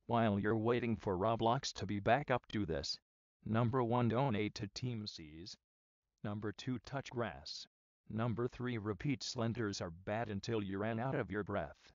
While you're waiting for Roblox to be back up, do this. Number 1, donate to Team C's. Number 2, touch grass. Number 3, repeat slenders are bad until you ran out of your breath.